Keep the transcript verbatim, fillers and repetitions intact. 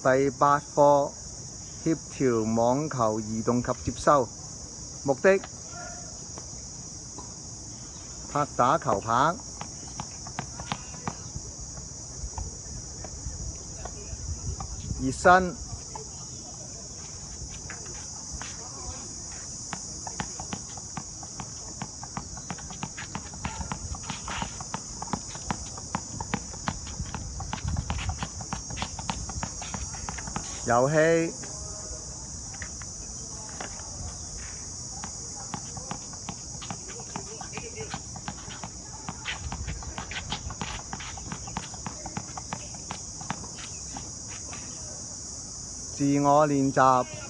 第八課協調網球移動及接收，目的拍打球拍，熱身，遊戲。自我練習。